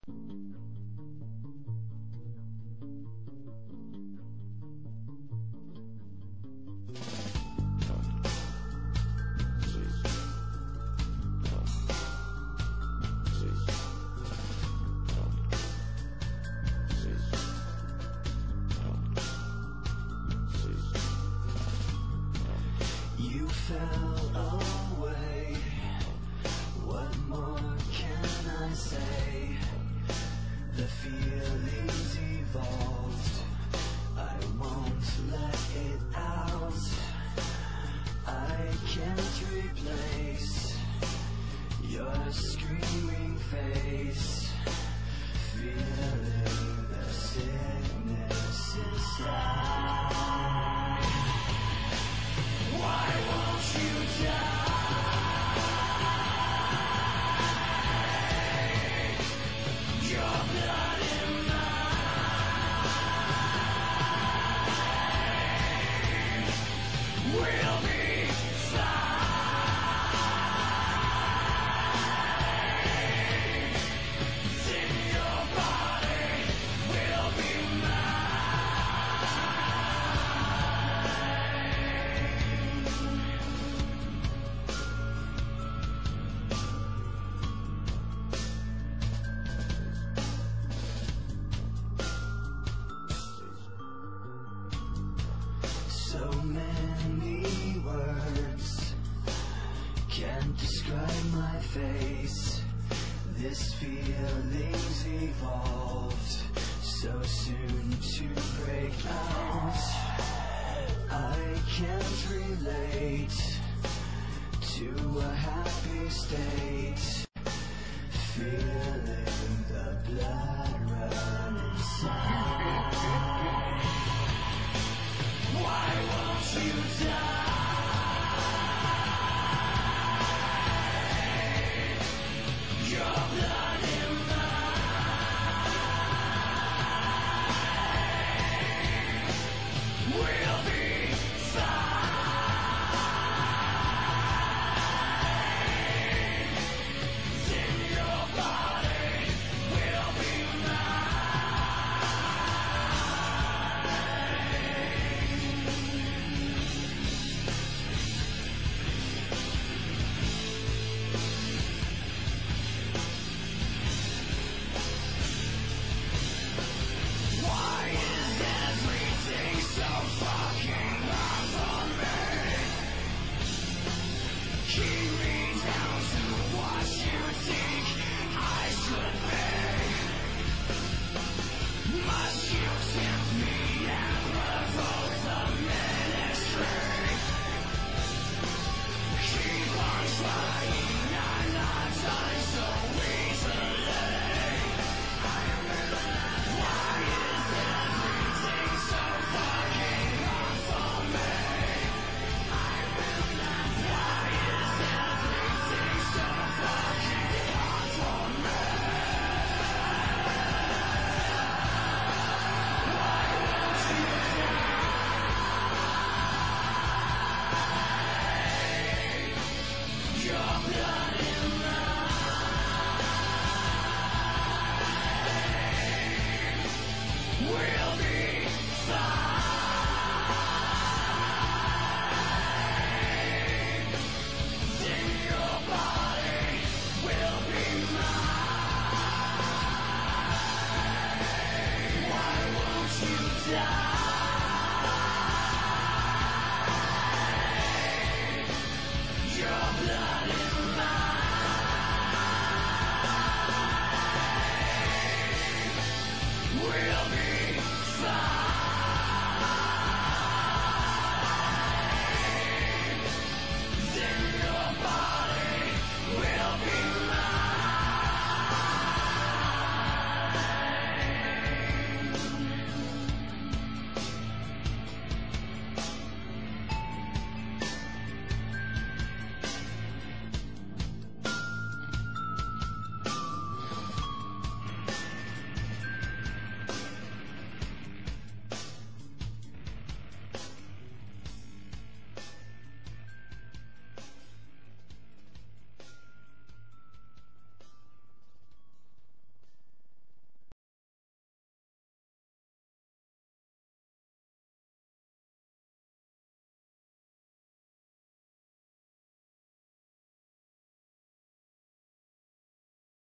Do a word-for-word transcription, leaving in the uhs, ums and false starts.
You fell away. What more can I say? The feelings evolved. I won't let it out. I can't replace your screaming face. Feeling the sickness inside. Why won't you die? Your blood in mine will be fine. Then your body will be mine. So many words can't describe my face. This feeling's evolved so soon to break out. I can't relate to a happy state. Feeling the blood run inside. Why won't you die? Your blood in mine will be fine. Then your body will be mine. Why is everything so fucking hard for me? Keep me down to what you think I should be. Must you tempt me and provoke the ministry? Keep on trying, I'm not done so easily. Why is everything so fucking hard for me? Why is everything so fucking hard for me? Why won't you die? Your blood in mine will be fine. Then your body will be mine. Why won't you die?